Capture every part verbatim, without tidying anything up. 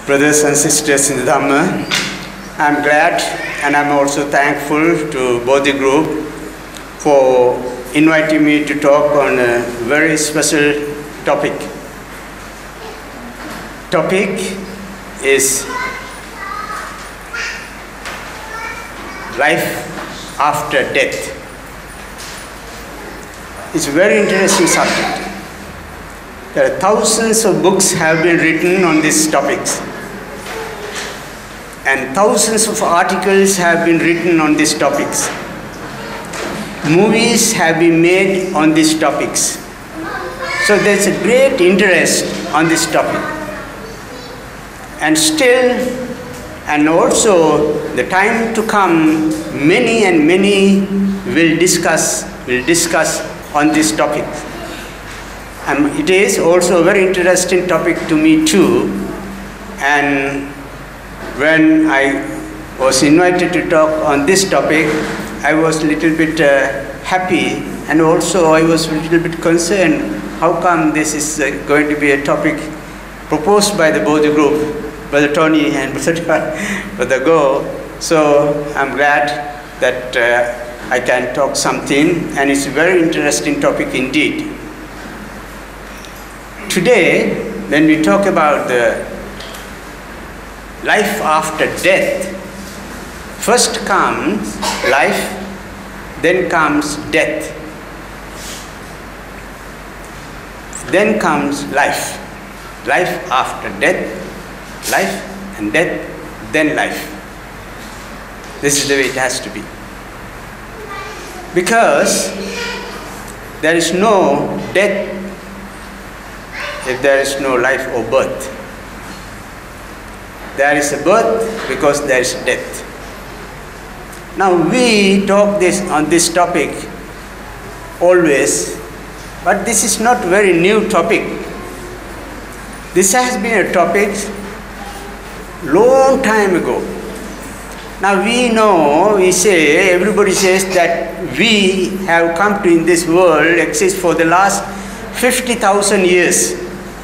brothers and sisters in the Dhamma. I'm glad and I'm also thankful to Bodhi Group for inviting me to talk on a very special topic. Topic is life after death. It's a very interesting subject. There are thousands of books have been written on these topics, and thousands of articles have been written on these topics. Movies have been made on these topics. So there's a great interest on this topic. And still, and also the time to come, many and many will discuss, will discuss on this topic. And it is also a very interesting topic to me too. And when I was invited to talk on this topic, I was a little bit uh, happy, and also I was a little bit concerned. How come this is uh, going to be a topic proposed by the Bodhi Group, Brother Tony and Brother Go? So I'm glad that uh, I can talk something, and it's a very interesting topic indeed. Today, when we talk about the life after death, first comes life, then comes death. Then comes life. Life after death, life and death, then life. This is the way it has to be. Because there is no death if there is no life or birth. There is a birth because there is death. Now we talk this on this topic always, but this is not a very new topic. This has been a topic long time ago. Now we know, we say, everybody says that we have come to in this world exist for the last fifty thousand years.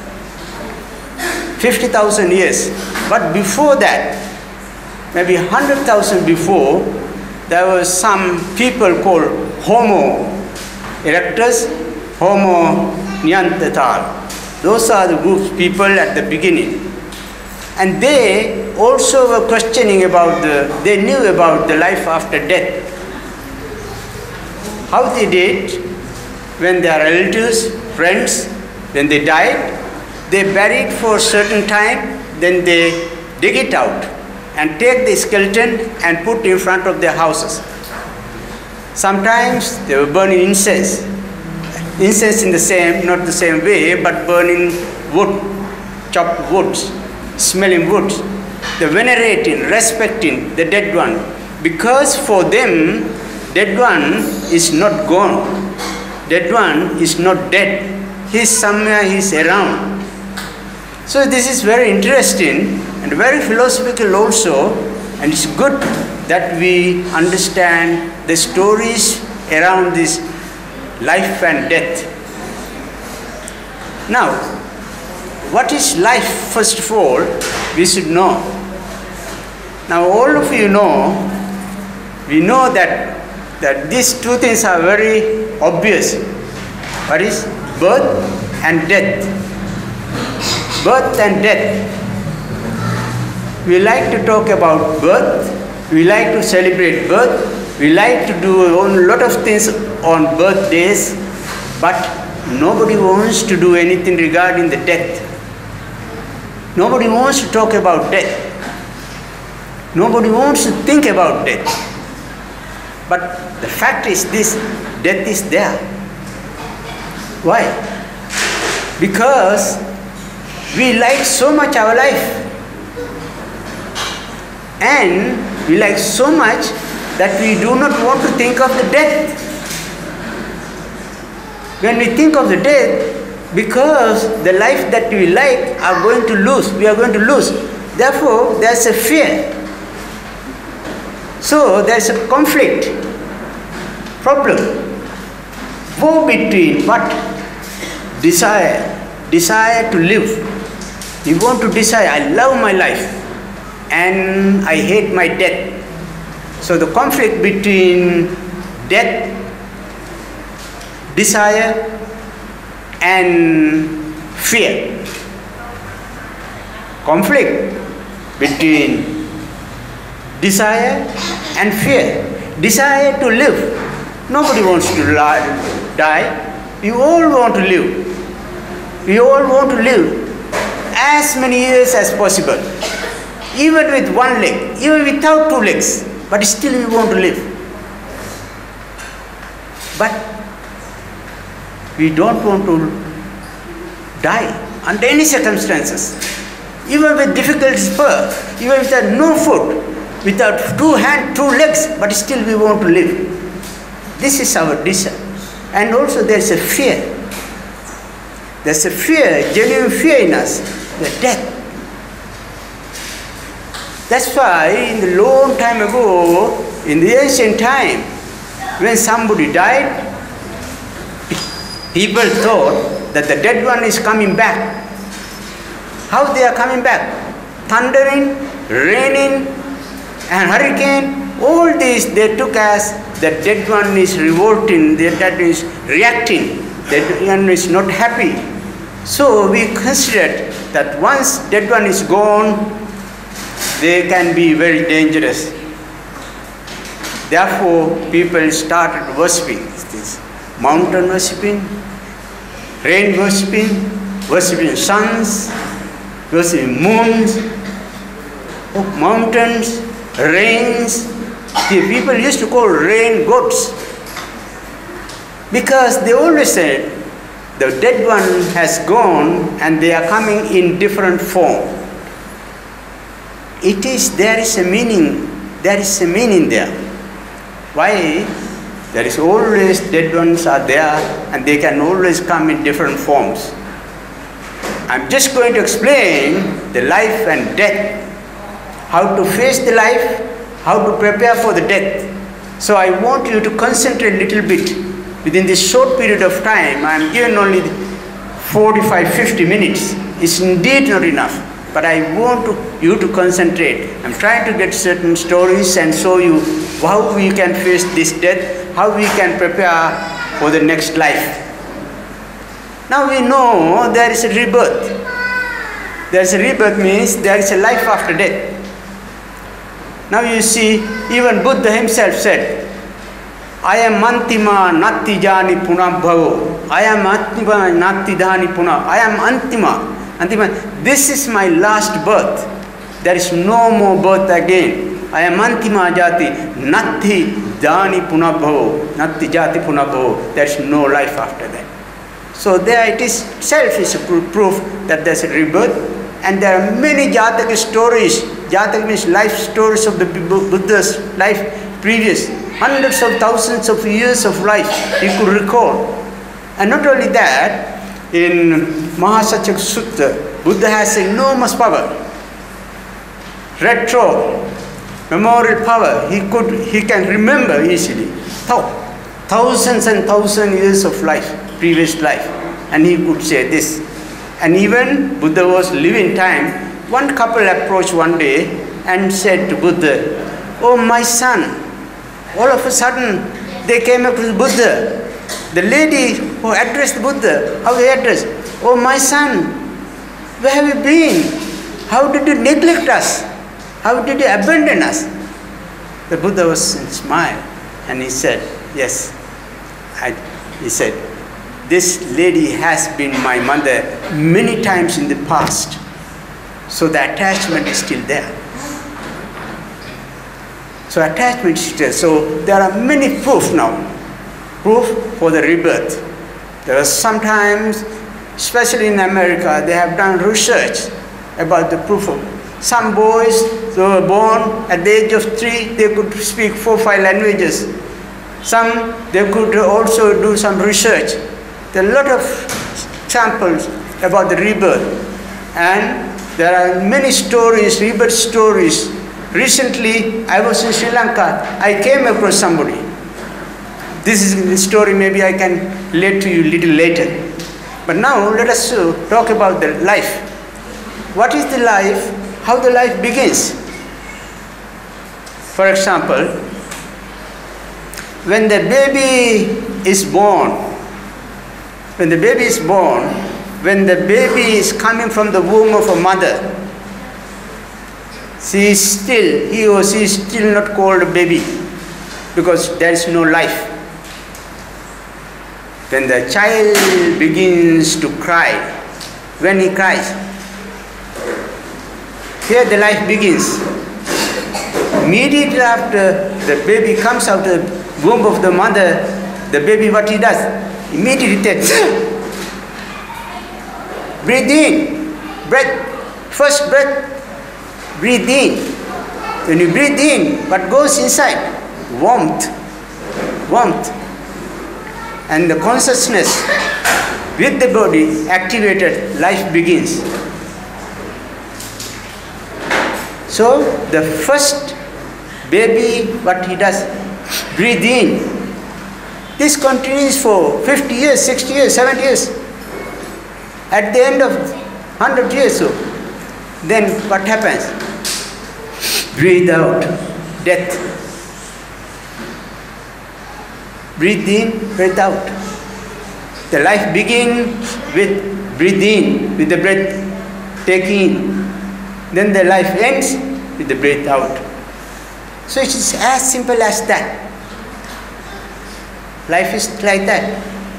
fifty thousand years. But before that, maybe one hundred thousand before, there was some people called Homo erectus, Homo neanderthal. Those are the groups people at the beginning. And they also were questioning about the, they knew about the life after death. How they did, when their relatives, friends, when they died, they buried for a certain time, then they dig it out and take the skeleton and put in front of their houses. Sometimes they were burning incense. Incense in the same, not the same way, but burning wood, chopped woods, smelling woods. They're venerating, respecting the dead one. Because for them, dead one is not gone. Dead one is not dead. He's somewhere, he's around. So this is very interesting and very philosophical also, and it's good that we understand the stories around this life and death. Now, what is life? First of all, we should know. Now all of you know, we know that, that these two things are very obvious. What is birth and death? Birth and death. We like to talk about birth, we like to celebrate birth, we like to do a lot of things on birthdays, but nobody wants to do anything regarding the death. Nobody wants to talk about death. Nobody wants to think about death. But the fact is this, death is there. Why? Because we like so much our life, and we like so much that we do not want to think of the death. When we think of the death, because the life that we like are going to lose, we are going to lose. Therefore, there's a fear. So there's a conflict, problem, war between what? Desire, desire to live, You want to decide, I love my life and I hate my death. So the conflict between death, desire, and fear. Conflict between desire and fear. Desire to live. Nobody wants to die. We all want to live. We all want to live as many years as possible. Even with one leg, even without two legs, but still we want to live. But we don't want to die under any circumstances. Even with difficult spur, even without no food, without two hands, two legs, but still we want to live. This is our desire. And also there is a fear. There is a fear, genuine fear in us, the death. That's why in the long time ago, in the ancient time, when somebody died, people thought that the dead one is coming back. How they are coming back? Thundering, raining, and hurricane, all these they took as the dead one is revolting, the dead one is reacting, the dead one is not happy. So we considered that once dead one is gone, they can be very dangerous. Therefore, people started worshipping this mountain worshipping, rain worshipping, worshipping suns, worshipping moons, mountains, rains. The people used to call rain gods because they always said the dead one has gone and they are coming in different form. It is, there is a meaning, there is a meaning there. Why? There is always dead ones are there and they can always come in different forms. I'm just going to explain the life and death, how to face the life, how to prepare for the death. So I want you to concentrate a little bit. Within this short period of time, I am given only forty-five, fifty minutes. It's indeed not enough. But I want to, you to concentrate. I'm trying to get certain stories and show you how we can face this death, how we can prepare for the next life. Now we know there is a rebirth. There is a rebirth means there is a life after death. Now you see, even Buddha himself said, I am Antima Nattijani Punabhavo. I am Antima Nattidhani Puna. I am Antima. Antima. This is my last birth. There is no more birth again. I am Antima Jati. Natti Dhani Punabhavo. Natti Jati Punabhavo. There is no life after that. So there it is, itself is a proof that there is a rebirth. And there are many Jataka stories. Jataka means life stories of the Buddha's life previous. Hundreds of thousands of years of life he could recall. And not only that, in Mahasachaka Sutta, Buddha has enormous power. Retro, memorial power. He could, he can remember easily. Thousands and thousands years of life, previous life. And he could say this. And even Buddha was living time, one couple approached one day and said to Buddha, "Oh my son," all of a sudden they came up to Buddha. The lady who addressed Buddha, how he addressed, "Oh my son, where have you been? How did you neglect us? How did you abandon us?" The Buddha was smiled and he said, "Yes." I, he said, "This lady has been my mother many times in the past. So the attachment is still there." So attachment is still. So there are many proofs now. Proof for the rebirth. There are sometimes, especially in America, they have done research about the proof of some boys who were born at the age of three, they could speak four, five languages. Some, they could also do some research. There are a lot of samples about the rebirth. And there are many stories, rebirth stories. Recently, I was in Sri Lanka. I came across somebody. This is the story, maybe I can relate to you a little later. But now let us uh, talk about the life. what is the life, how the life begins. For example, when the baby is born, when the baby is born, when the baby is coming from the womb of a mother, she is still, he or she is still not called a baby, because there is no life. When the child begins to cry, when he cries, here the life begins. Immediately after the baby comes out of the womb of the mother, the baby, what he does? Immediately takes, breathe in, breath, first breath, breathe in. When you breathe in, what goes inside? Warmth, warmth. And the consciousness with the body activated, life begins. So the first baby, what he does? Breathe in. This continues for fifty years, sixty years, seventy years. At the end of one hundred years so, then what happens? Breathe out, death. Breathe in, breathe out. The life begins with breathe in, with the breath, take in. Then the life ends with the breath out. So it is as simple as that. Life is like that.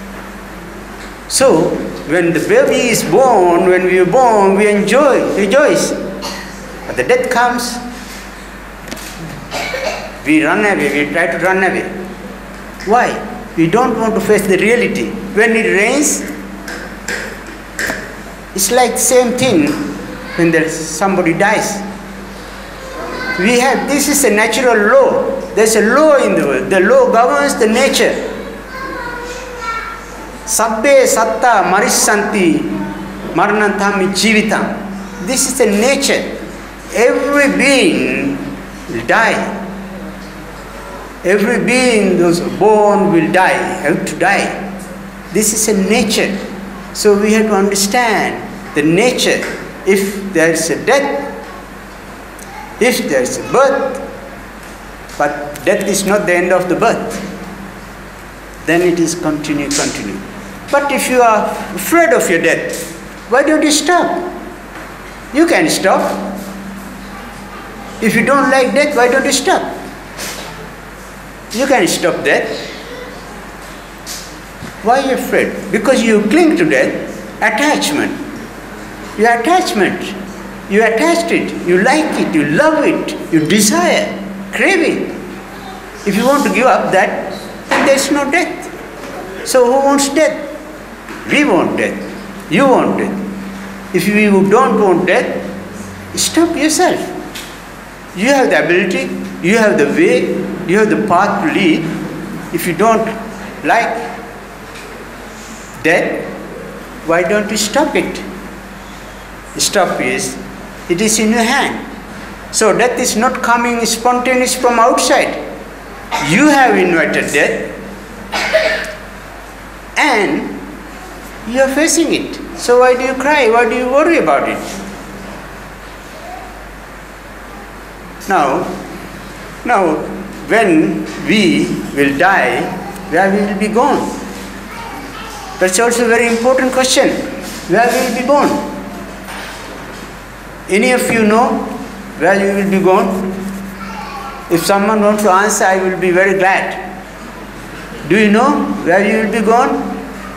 So when the baby is born, when we are born, we enjoy, rejoice. But the death comes, we run away, we try to run away. Why? We don't want to face the reality. When it rains, it's like the same thing when there somebody dies. We have, this is a natural law. There's a law in the world. The law governs the nature. Sabbe satta marissanti maranantami jivitam. This is the nature. Every being will die. Every being those born will die, have to die. This is a nature. So we have to understand the nature. If there is a death, if there is a birth, but death is not the end of the birth, then it is continue, continue. But if you are afraid of your death, why don't you stop? You can stop. If you don't like death, why don't you stop? You can stop death. Why are you afraid? Because you cling to death. Attachment. Your attachment. You attached it. You like it. You love it. You desire. Craving. If you want to give up that, then there is no death. So who wants death? We want death. You want death. If you don't want death, stop yourself. You have the ability. You have the way. You have the path to lead. If you don't like death, why don't you stop it? Stop is, it is in your hand. So death is not coming spontaneous from outside. You have invited death and you are facing it. So why do you cry? Why do you worry about it? Now, now when we will die, where we will be gone? That's also a very important question. Where we will be born? Any of you know where you will be gone? If someone wants to answer, I will be very glad. Do you know where you will be gone?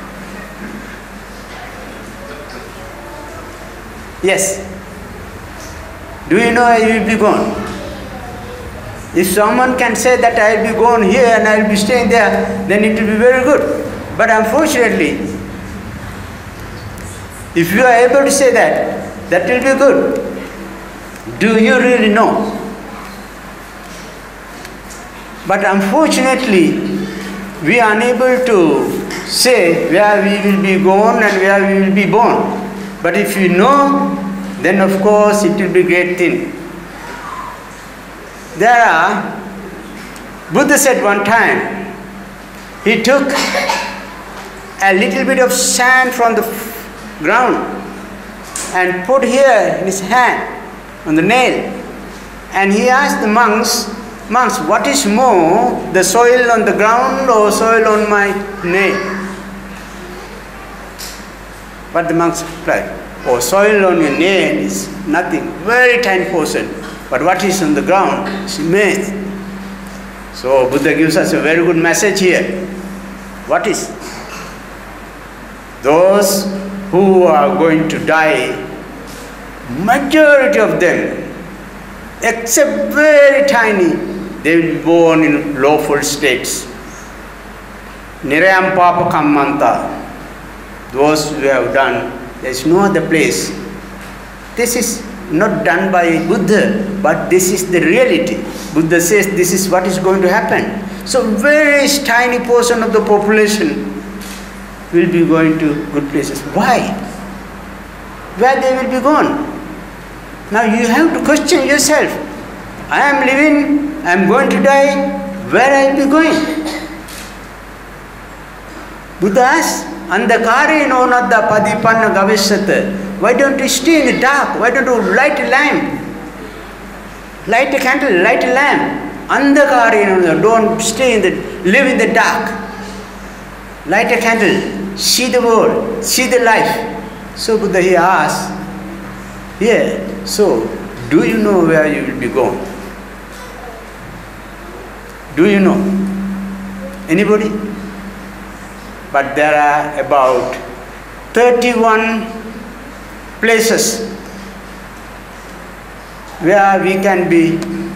Yes. Do you know where you will be gone? If someone can say that I will be gone here and I will be staying there, then it will be very good. But unfortunately, if you are able to say that, that will be good. Do you really know? But unfortunately, we are unable to say where we will be gone and where we will be born. But if you know, then of course it will be a great thing. There are, Buddha said one time, he took a little bit of sand from the ground and put here in his hand on the nail. And he asked the monks, monks, what is more, the soil on the ground or soil on my nail? But the monks replied, oh, soil on your nail is nothing, very tiny portion. But what is on the ground is immense. So Buddha gives us a very good message here. What is? Those who are going to die, majority of them, except very tiny, they will be born in lawful states. Nirayam papa kammanta. Those who have done, there is no other place. This is not done by Buddha, but this is the reality. Buddha says this is what is going to happen. So very tiny portion of the population will be going to good places. Why? Where they will be gone? Now you have to question yourself. I am living, I am going to die, where I will be going? Buddha asks, Andhakare no nadda padipanna gavishyate. Why don't you stay in the dark? Why don't you light a lamp? Light a candle, light a lamp. Andhakare no nadda. Don't stay in the, live in the dark. Light a candle, see the world, see the life. So Buddha he asks, yeah, so do you know where you will be going? Do you know? Anybody? But there are about thirty-one places where we can be,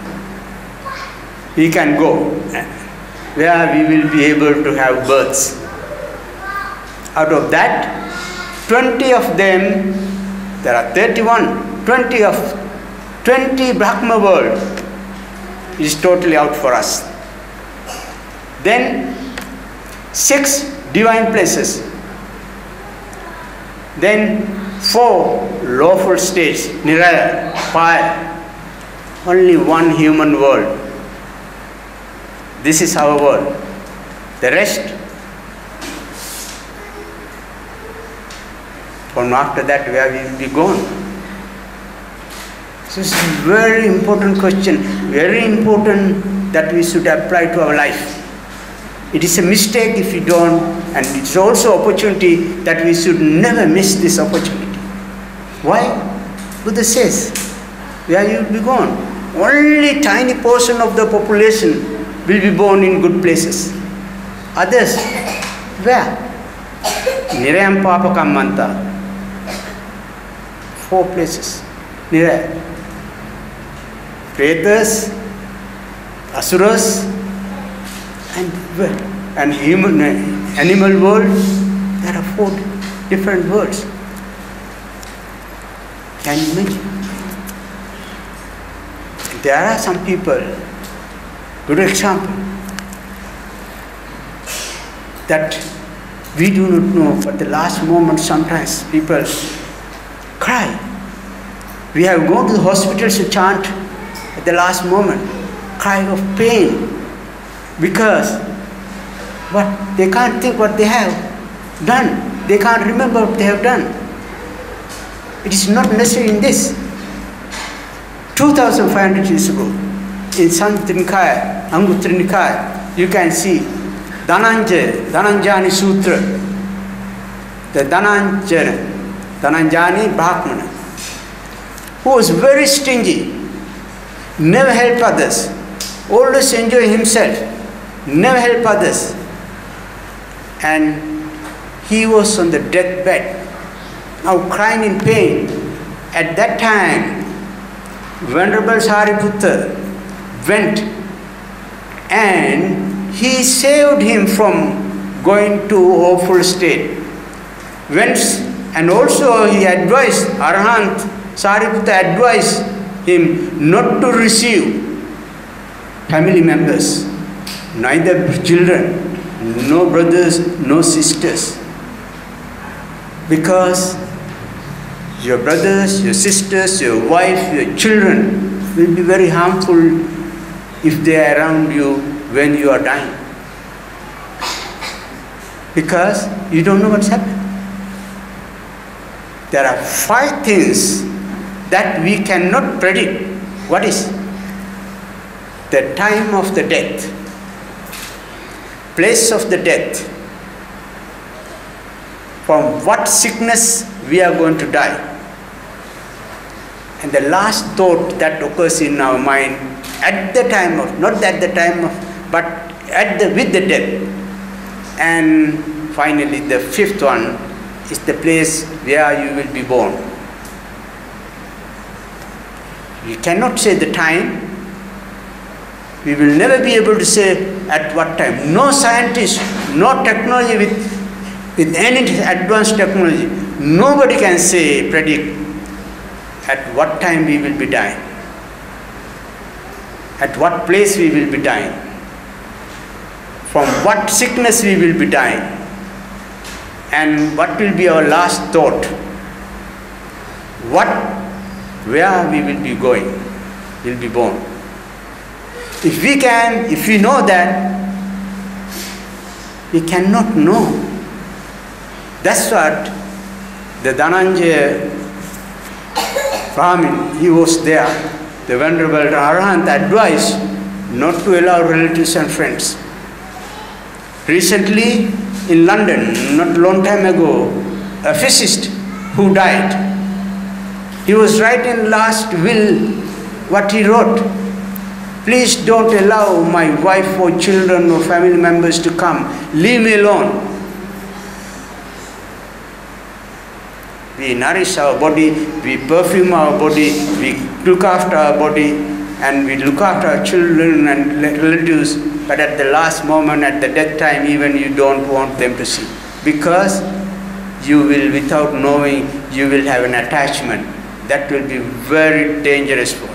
we can go, where we will be able to have births. Out of that, twenty of them, there are thirty-one, twenty of twenty Brahma world is totally out for us. Then six divine places. Then four lawful states, Niraya, fire. Only one human world. This is our world. The rest, from after that, where we will be gone? So it's a very important question, very important that we should apply to our life. It is a mistake if you don't, and it's also opportunity that we should never miss this opportunity. Why? Buddha says, where you will be gone? Only tiny portion of the population will be born in good places. Others, where? Nirayam papa kammanta. Four places. Niraya. Pretas, Asuras, and and human animal world. There are four different worlds. Can you imagine? There are some people, good example, that we do not know, but the last moment sometimes people cry. We have gone to the hospitals to chant at the last moment, cry of pain, because what they can't think what they have done. They can't remember what they have done. It is not necessary in this. two thousand five hundred years ago, in Samyutta Nikaya, Anguttara Nikaya, you can see Dhananjaya, Dhananjani Sutra, the Dhananjana, Dhananjani Brahmana, who was very stingy, never helped others, always enjoy himself, never help others. And he was on the deathbed, now crying in pain. At that time, Venerable Sariputta went and he saved him from going to awful state. Went, and also he advised, Arahant Sariputta advised him not to receive family members, neither children, no brothers, no sisters, because your brothers, your sisters, your wife, your children will be very harmful if they are around you when you are dying, because you don't know what's happened. there are five things that we cannot predict. What is? The time of the death, place of the death, from what sickness we are going to die, and the last thought that occurs in our mind at the time of, not at the time of, but at the, with the death. And finally the fifth one is the place where you will be born. We cannot say the time. We will never be able to say at what time. No scientist, no technology with, with any advanced technology, nobody can say, predict at what time we will be dying, at what place we will be dying, from what sickness we will be dying, and what will be our last thought, what, where we will be going, will be born. If we can, if we know that, we cannot know. That's what the Dhananjaya Brahmin, he was there, the Venerable Arahant advised not to allow relatives and friends. Recently in London, not a long time ago, a physicist who died, he was writing last will, what he wrote: please don't allow my wife or children or family members to come. Leave me alone. We nourish our body, we perfume our body, we look after our body, and we look after our children and relatives, but at the last moment, at the death time, even you don't want them to see. Because you will, without knowing, you will have an attachment. That will be very dangerous for you.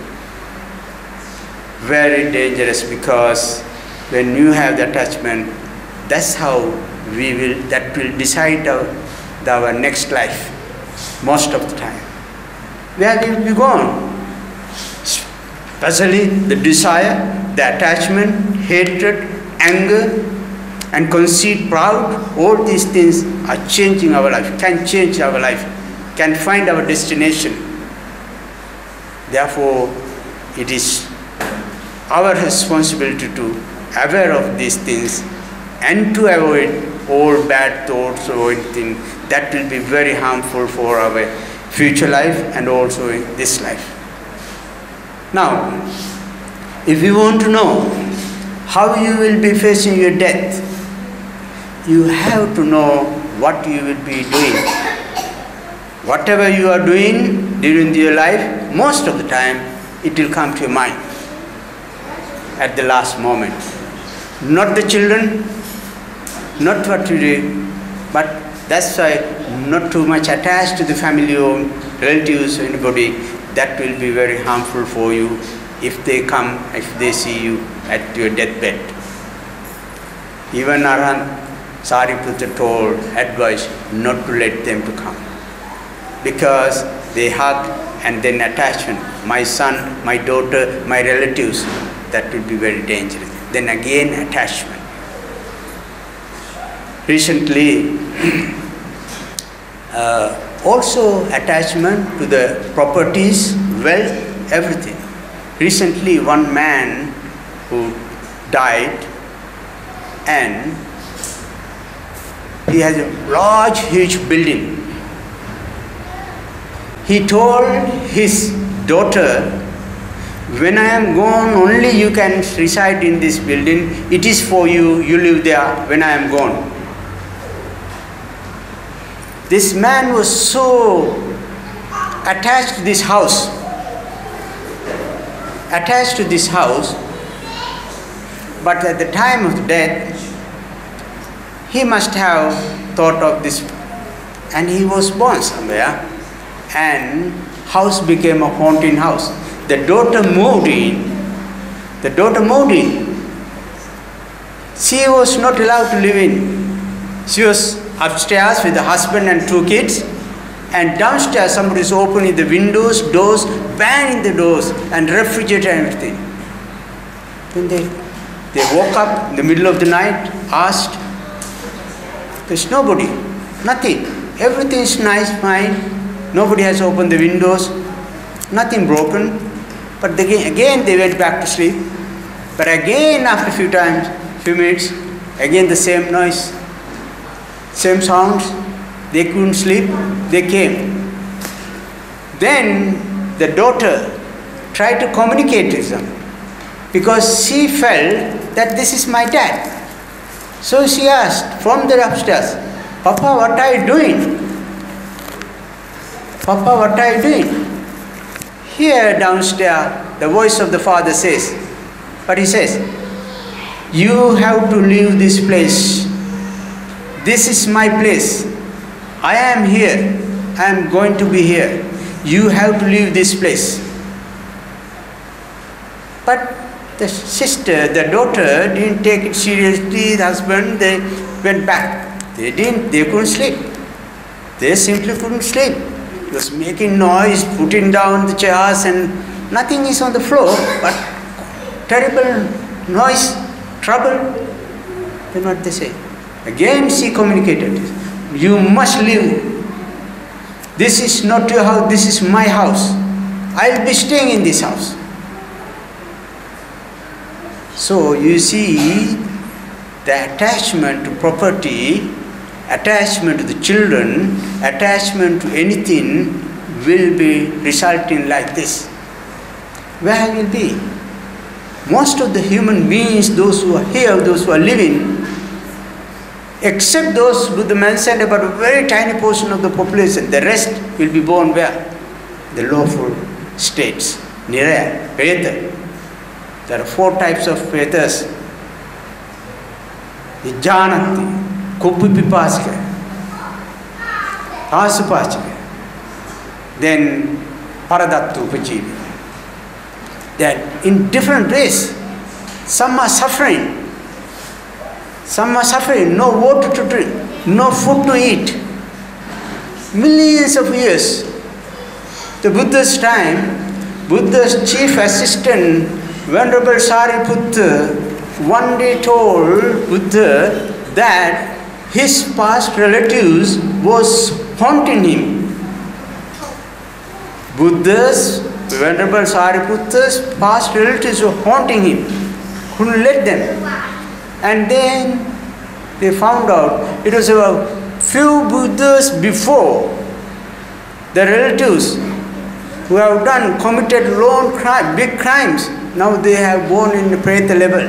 Very dangerous, because when you have the attachment, that's how we will, that will decide our, our next life, most of the time. Where will we go on? Especially the desire, the attachment, hatred, anger, and conceit, proud, all these things are changing our life, can change our life, can find our destination. Therefore, it is our responsibility to aware of these things and to avoid all bad thoughts or anything that will be very harmful for our future life and also in this life. Now, if you want to know how you will be facing your death, you have to know what you will be doing. Whatever you are doing during your life, most of the time it will come to your mind at the last moment. Not the children, not what you do, but that's why not too much attached to the family or relatives or anybody. That will be very harmful for you if they come, if they see you at your deathbed. Even Arahant Sariputta told, advised not to let them to come, because they hug and then attachment. My son, my daughter, my relatives, that will be very dangerous. Then again attachment. Recently, uh, also attachment to the properties, wealth, everything. Recently, one man who died, and he has a large, huge building. He told his daughter, when I am gone, only you can reside in this building. It is for you, you live there when I am gone. This man was so attached to this house, attached to this house, but at the time of death, he must have thought of this, and he was born somewhere, and house became a haunting house. The daughter moved in, the daughter moved in. She was not allowed to live in. She was upstairs with the husband and two kids, and downstairs somebody is opening the windows, doors, banging the doors, and refrigerator and everything. Then they, they woke up in the middle of the night, asked, there's nobody, nothing. Everything is nice, fine, Nobody has opened the windows. Nothing broken. But they, again they went back to sleep. But again after a few times, few minutes, again the same noise, same sounds. They couldn't sleep. They came. Then the daughter tried to communicate with them because she felt that this is my dad. So she asked from the upstairs, Papa, what are you doing? Papa, what are you doing? Here downstairs, the voice of the father says, but he says, you have to leave this place. This is my place. I am here. I am going to be here. You have to leave this place. But the sister, the daughter didn't take it seriously. The husband, they went back. They didn't, they couldn't sleep. They simply couldn't sleep. He was making noise, putting down the chairs, and nothing is on the floor, but terrible noise, trouble. Then what they say? Again she communicated, you must leave. This is not your house, this is my house. I will be staying in this house. So you see, the attachment to property, attachment to the children, attachment to anything will be resulting like this. Where will be? Most of the human beings, those who are here, those who are living, except those who the mentioned about a very tiny portion of the population, the rest will be born where? The lawful states. Niraya, Preta. There are four types of Pretas. The Janati, Kuppipipasika, Asupachika, then Paradattu Upajivi. They are in different ways. Some are suffering. Some are suffering, no water to drink, no food to eat. Millions of years. The Buddha's time, Buddha's chief assistant, Venerable Sariputta, one day told Buddha that his past relatives was haunting him. Buddha's, Venerable Sariputta's past relatives were haunting him, couldn't let them. And then they found out it was a few Buddhas before, the relatives who have done, committed lone crime, big crimes, now they have born in the Preta level.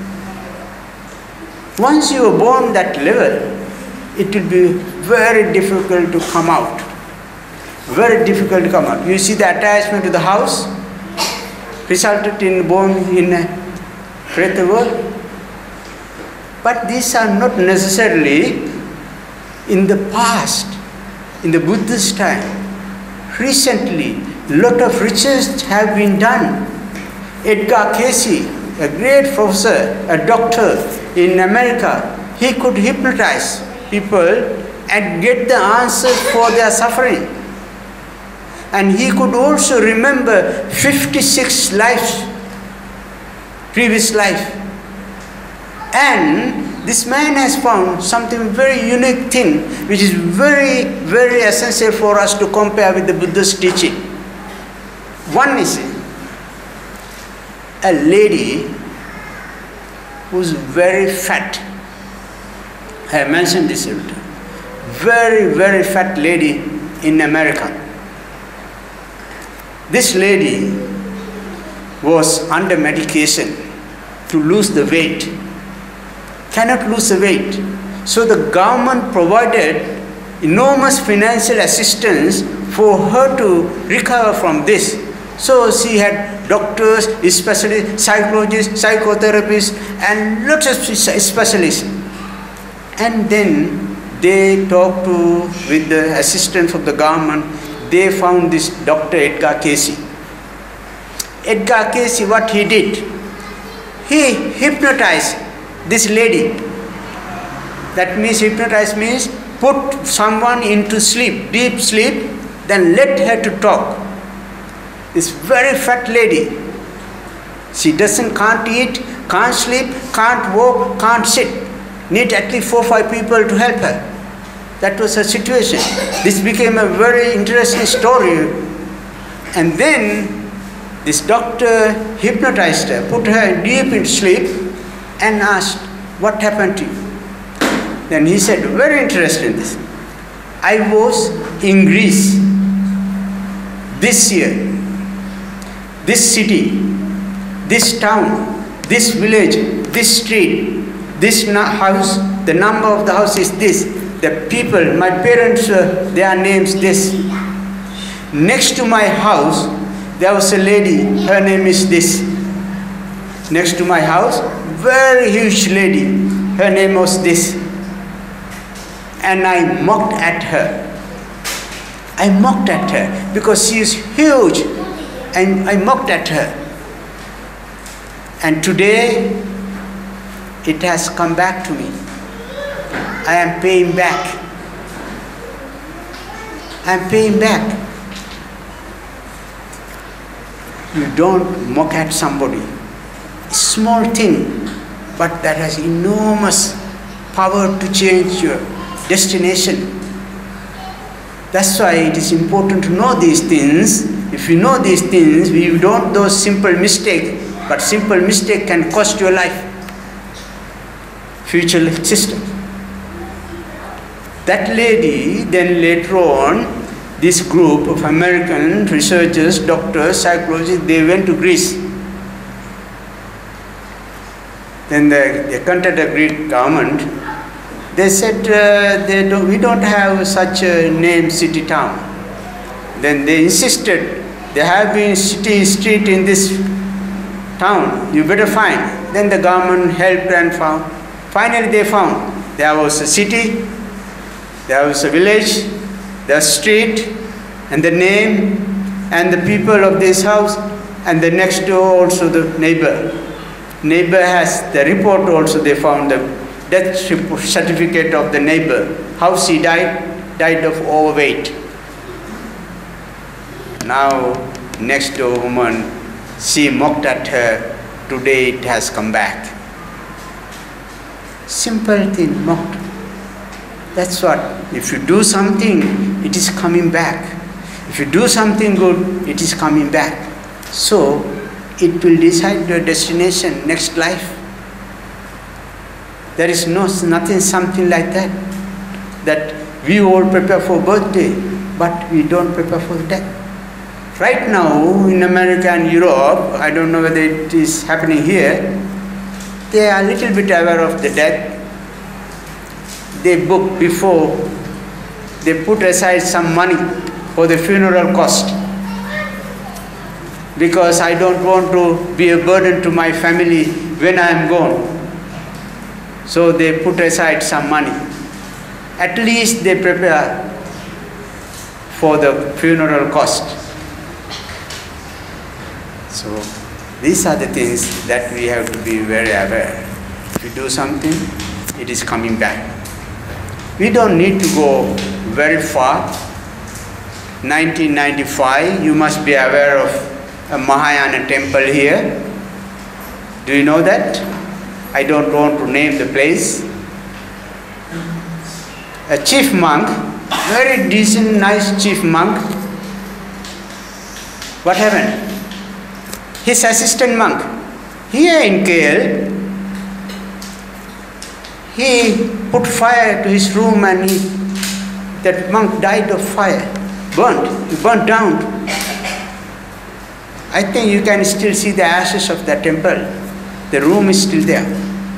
Once you are born that level, it will be very difficult to come out. Very difficult to come out. You see the attachment to the house resulted in born in a Preta world. But these are not necessarily in the past, in the Buddha's time. Recently, a lot of research have been done. Edgar Cayce, a great professor, a doctor in America, he could hypnotize people and get the answers for their suffering. And he could also remember fifty-six lives, previous life. And this man has found something very unique thing, which is very, very essential for us to compare with the Buddha's teaching. One is a lady who's very fat. I have mentioned this earlier. Very, very fat lady in America. This lady was under medication to lose the weight. Cannot lose the weight. So the government provided enormous financial assistance for her to recover from this. So she had doctors, specialists, psychologists, psychotherapists, and lots of specialists. And then they talked to, with the assistance of the government, they found this Doctor Edgar Cayce. Edgar Cayce, what he did? He hypnotized this lady. That means hypnotize means put someone into sleep, deep sleep, then let her to talk. This very fat lady, she doesn't, can't eat, can't sleep, can't walk, can't sit. Need at least four or five people to help her. That was her situation. This became a very interesting story. And then this doctor hypnotized her, put her deep in sleep, and asked, what happened to you? Then he said, very interesting this. I was in Greece this year, this city, this town, this village, this street, this house, the number of the house is this, the people, my parents, uh, their names this. Next to my house, there was a lady, her name is this. Next to my house, very huge lady, her name was this. And I mocked at her. I mocked at her because she is huge, and I mocked at her. And today, it has come back to me. I am paying back. I am paying back. You don't mock at somebody. Small thing, but that has enormous power to change your destination. That's why it is important to know these things. If you know these things, you don't do simple mistake, but simple mistake can cost your life, future system. That lady, then later on, this group of American researchers, doctors, psychologists, they went to Greece. Then they, they contacted the Greek government. They said, uh, they don't, we don't have such a name, city, town. Then they insisted, there have been city, street in this town, you better find. Then the government helped and found. Finally they found, there was a city, there was a village, the street, and the name, and the people of this house, and the next door also the neighbor. Neighbor has the report also, they found the death certificate of the neighbor. How she died? Died of overweight. Now, next door woman, she mocked at her. Today it has come back. Simple thing, mocked. That's what. If you do something, it is coming back. If you do something good, it is coming back. So, it will decide your destination, next life. There is no nothing something like that. That we all prepare for birthday, but we don't prepare for death. Right now in America and Europe, I don't know whether it is happening here, they are a little bit aware of the death. They book before, they put aside some money for the funeral cost. Because I don't want to be a burden to my family when I am gone. So they put aside some money. At least they prepare for the funeral cost. So these are the things that we have to be very aware. If you do something, it is coming back. We don't need to go very far. nineteen ninety-five, you must be aware of a Mahayana temple here. Do you know that? I don't want to name the place. A chief monk, very decent, nice chief monk. What happened? His assistant monk, here in K L, he put fire to his room and he, that monk died of fire, burnt, he burnt down. I think you can still see the ashes of that temple. The room is still there.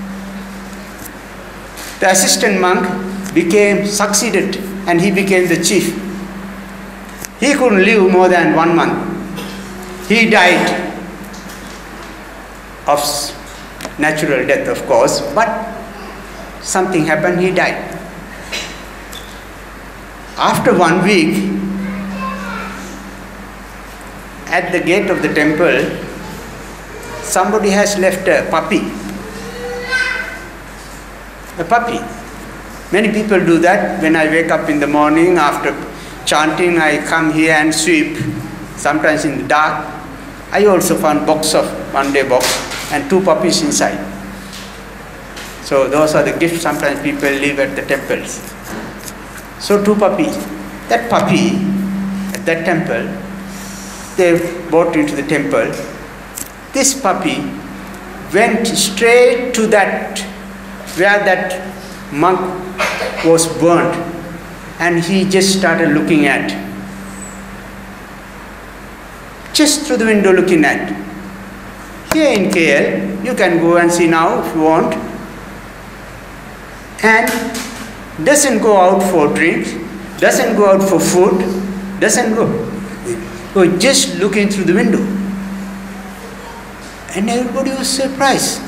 The assistant monk became, succeeded, and he became the chief. He couldn't live more than one month. He died of natural death, of course, but something happened, he died. After one week, at the gate of the temple, somebody has left a puppy. A puppy. Many people do that. When I wake up in the morning after chanting, I come here and sweep, sometimes in the dark. I also found box of one day box and two puppies inside. So those are the gifts sometimes people leave at the temples. So two puppies. That puppy at that temple, they brought into the temple. This puppy went straight to that, where that monk was burnt, and he just started looking at. Just through the window looking at. Here in K L, you can go and see now if you want. And doesn't go out for drink, doesn't go out for food, doesn't go. Go just looking through the window. And everybody was surprised.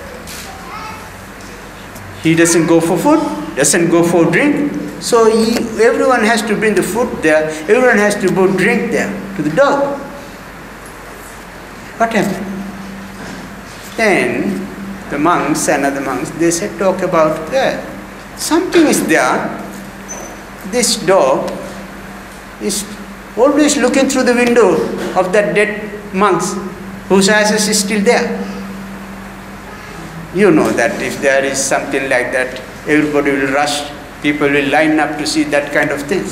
He doesn't go for food, doesn't go for drink. So he, everyone has to bring the food there, everyone has to put drink there to the dog. What happened? Then the monks and other monks, they said, talk about there. Something is there. This dog is always looking through the window of that dead monks whose ashes is still there. You know that if there is something like that, everybody will rush, people will line up to see that kind of things.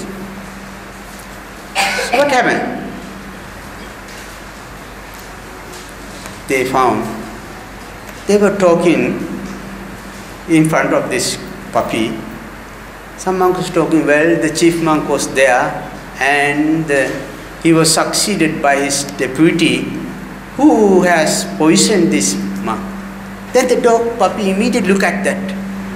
So what happened? They found, they were talking in front of this puppy. Some monk was talking, well, the chief monk was there and uh, he was succeeded by his deputy who has poisoned this monk. Then the dog puppy immediately looked at that.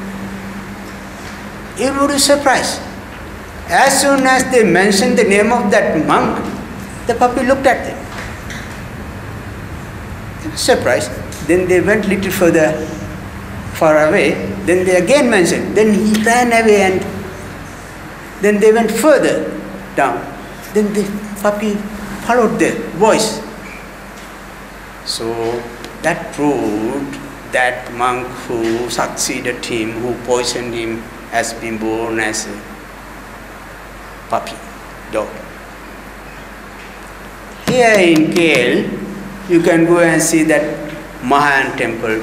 Everybody was surprised. As soon as they mentioned the name of that monk, the puppy looked at them. They were surprised. Then they went a little further, far away. Then they again mentioned. Then he ran away and then they went further down. Then the puppy followed their voice. So that proved that monk who succeeded him, who poisoned him, has been born as a puppy, dog. Here in K L, you can go and see that Mahan temple.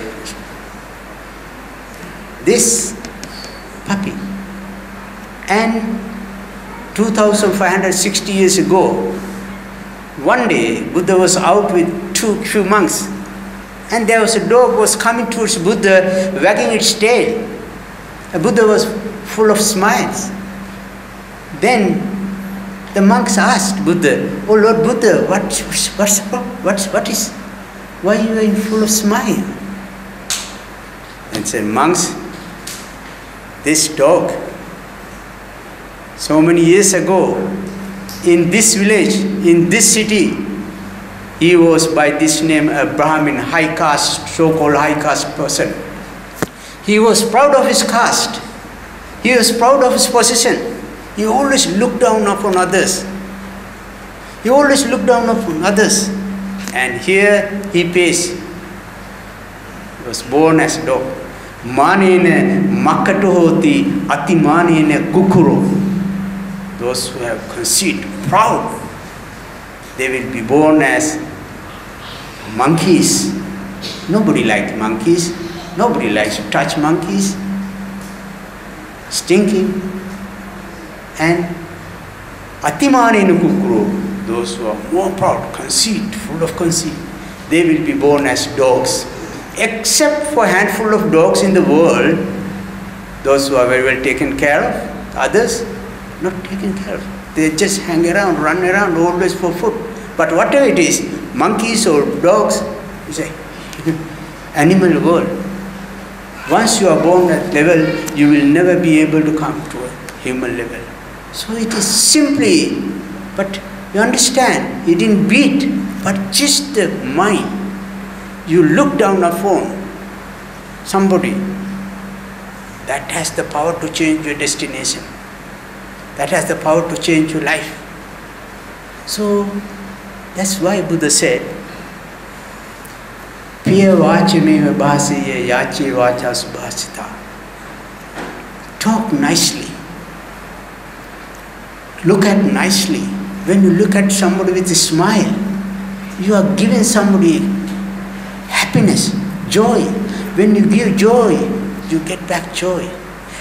This puppy. And two thousand five hundred sixty years ago, one day Buddha was out with two few monks, and there was a dog was coming towards Buddha, wagging its tail. The Buddha was full of smiles. Then the monks asked Buddha, "Oh Lord Buddha, what what's what's what is why you are in full of smile?" And said, "Monks, this dog, so many years ago, in this village, in this city, he was by this name a Brahmin, high caste, so-called high caste person. He was proud of his caste. He was proud of his position. He always looked down upon others. He always looked down upon others. And here he pays. He was born as a dog. Manene makato hoti ati manene kukuro." Those who have conceit, proud, they will be born as monkeys. Nobody likes monkeys. Nobody likes to touch monkeys. Stinking. And atimane kukuro, those who are more proud, conceit, full of conceit, they will be born as dogs. Except for a handful of dogs in the world, those who are very well taken care of, others not taken care of. They just hang around, run around always for food. But whatever it is, monkeys or dogs, it's an animal world. Once you are born at level, you will never be able to come to a human level. So it is simply, but you understand, it didn't beat, but just the mind. You look down upon somebody, that has the power to change your destination. That has the power to change your life. So that's why Buddha said, "Piya vachameva bhasiya yache vacha subhasita." Talk nicely. Look at nicely. When you look at somebody with a smile, you are giving somebody happiness, joy. When you give joy, you get back joy.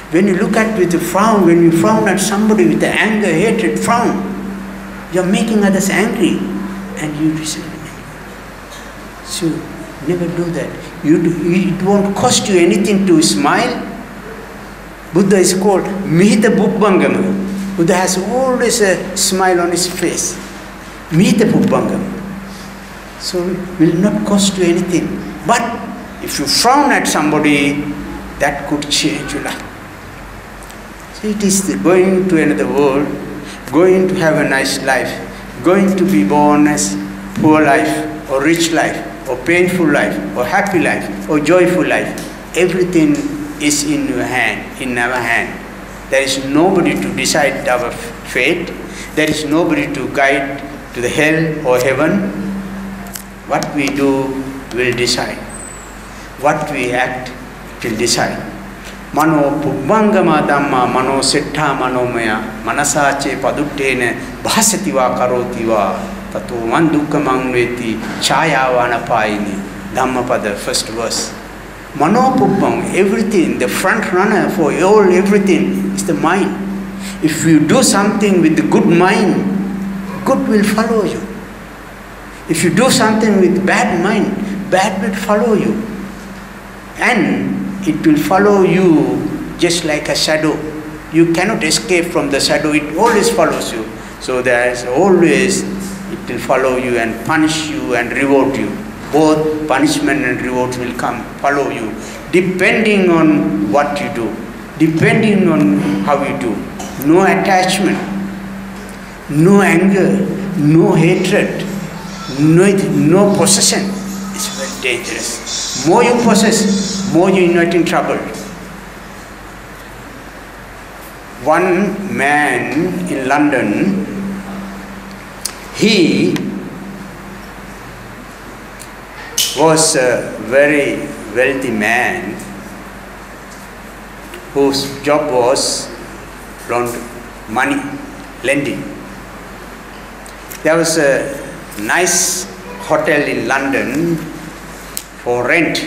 When you look at with a frown, when you frown at somebody with the anger, hatred, frown, you're making others angry and you receive it. So never do that. You do, it won't cost you anything to smile. Buddha is called Mihita Bubbangama. Buddha has always a smile on his face. Mihita Bubbangama. So it will not cost you anything. But if you frown at somebody, that could change your life. So it is the going to another world, going to have a nice life, going to be born as poor life, or rich life, or painful life, or happy life, or joyful life. Everything is in your hand, in our hand. There is nobody to decide our fate. There is nobody to guide to the hell or heaven. What we do will decide. What we act will decide. Mano pubbangama dhamma mano siddha manomaya manasache paduttena bhasativa karotiva tato mandukkamang veti chayavanapaini. Dhammapada, first verse. Mano pubbam, everything, the front runner for all everything is the mind. If you do something with the good mind, good will follow you. If you do something with bad mind, bad will follow you. And it will follow you just like a shadow. You cannot escape from the shadow, it always follows you. So there is always, it will follow you and punish you and reward you. Both punishment and reward will come, follow you, depending on what you do, depending on how you do. No attachment, no anger, no hatred, no, no possession. It's very dangerous. More you possess, more you invite in trouble. One man in London, he was a very wealthy man whose job was loan money, lending. There was a nice hotel in London for rent.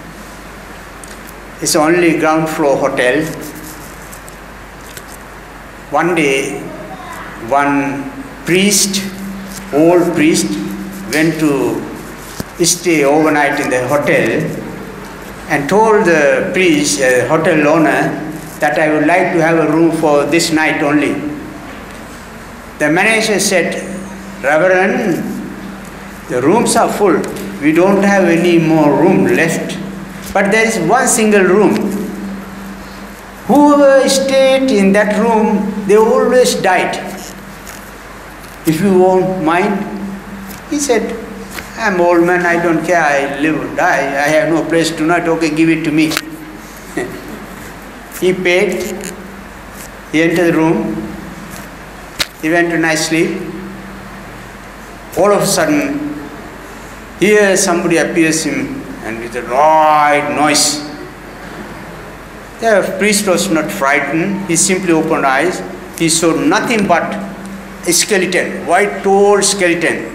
It's only ground floor hotel. One day, one priest, old priest, went to stay overnight in the hotel and told the priest, uh, hotel owner, that I would like to have a room for this night only. The manager said, Reverend, the rooms are full. We don't have any more room left. But there is one single room. Whoever stayed in that room, they always died. If you won't mind, he said, I'm old man, I don't care, I live or die, I have no place tonight, okay, give it to me. He paid, he entered the room, he went to nice sleep. All of a sudden, here somebody appears him and with a loud noise. The priest was not frightened, he simply opened eyes, he saw nothing but a skeleton, white tall skeleton.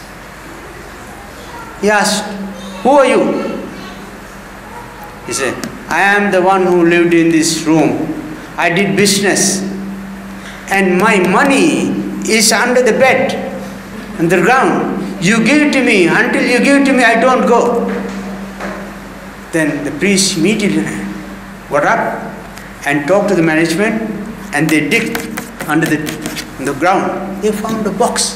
He asked, who are you? He said, I am the one who lived in this room. I did business. And my money is under the bed, on the ground. You give it to me. Until you give it to me, I don't go. Then the priest immediately got up and talked to the management, and they digged under the, the ground. They found a box.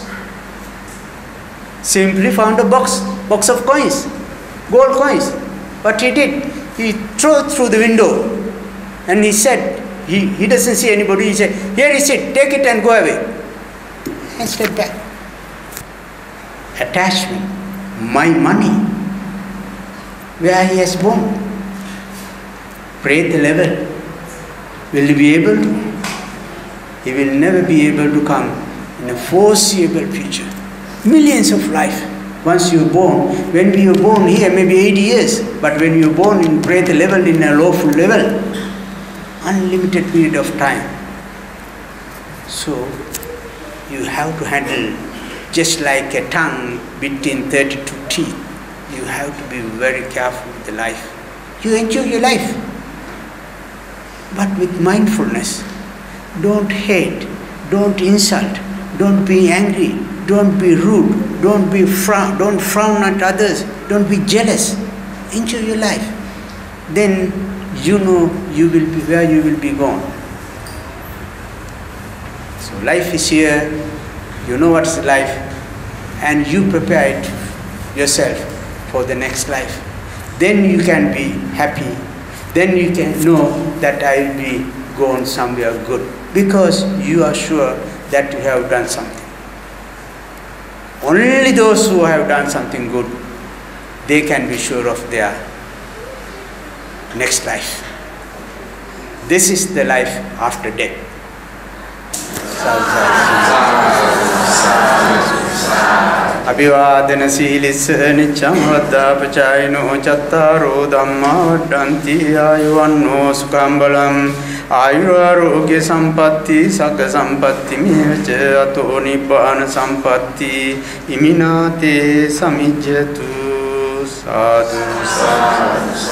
Simply found a box, box of coins, gold coins. What he did, he threw it through the window, and he said, he, he doesn't see anybody, he said, here is it, take it and go away. And step back. Attachment, my money, where he has born. Pray the level. Will he be able to? He will never be able to come in a foreseeable future. Millions of life. Once you are born, when we are born here, maybe eighty years, but when you are born in breath level, in a lawful level, unlimited period of time. So, you have to handle, just like a tongue between thirty-two teeth, you have to be very careful with the life. You enjoy your life. but with mindfulness. Don't hate, don't insult, don't be angry, don't be rude, don't be frown, don't frown at others, don't be jealous. Enjoy your life. Then you know you will be where you will be gone. So life is here, you know what's life, and you prepare it yourself for the next life. Then you can be happy. Then you can know that I will be gone somewhere good, because you are sure that you have done something. Only those who have done something good, they can be sure of their next life. This is the life after death. Abhivadana silissa niccam vaddapachayino chattaro dhamma vaddanti ayuvanno sukham balam ayurarogya sampatti sakha sampatti mevaca ato nibbana sampatti iminate samijjatu sadhu sadhu